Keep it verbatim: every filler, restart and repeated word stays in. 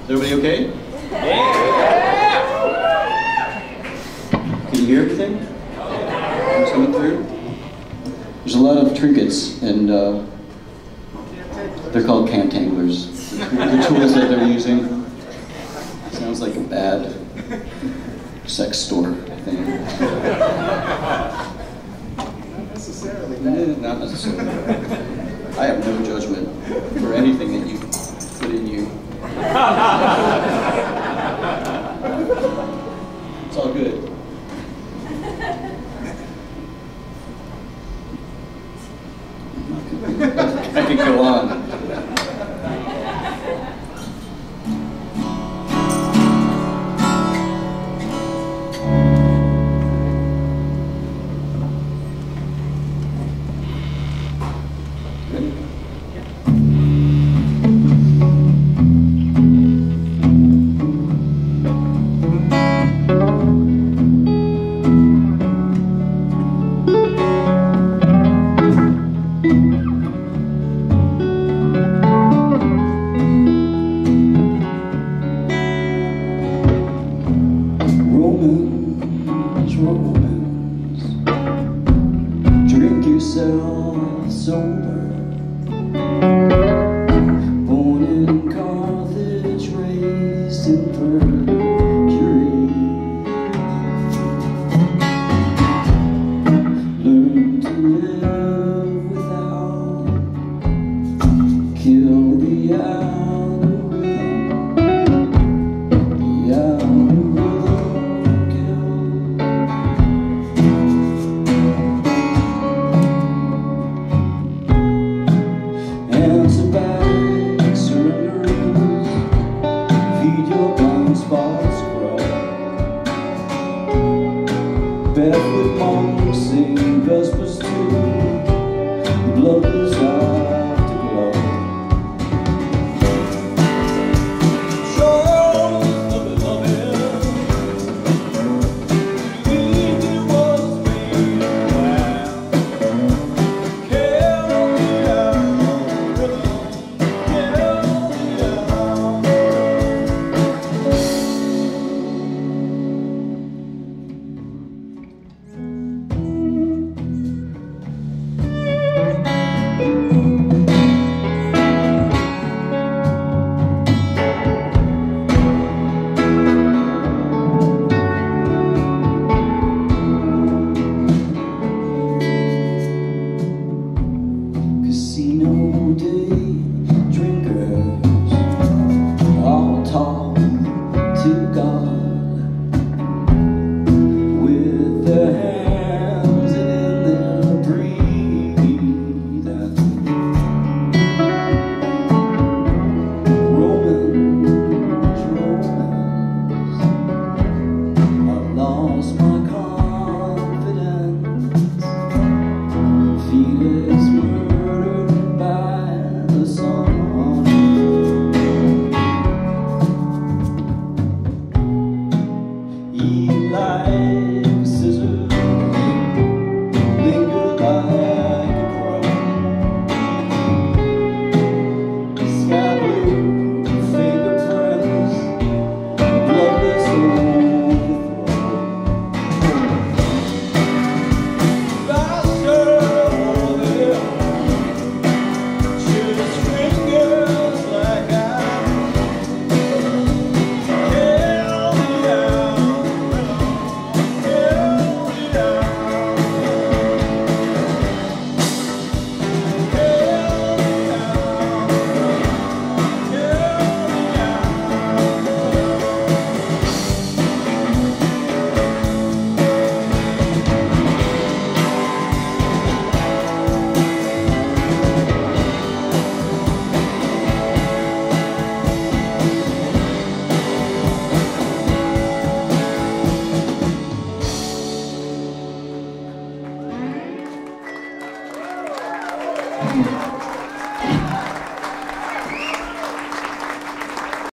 Is everybody okay? Yeah! Can you hear everything? What's coming through? There's a lot of trinkets, and uh, they're called cantanglers. The tools that they're using. Sounds like a bad sex store thing. Not necessarily. Eh, not necessarily. I have no judgment for anything that you put in you.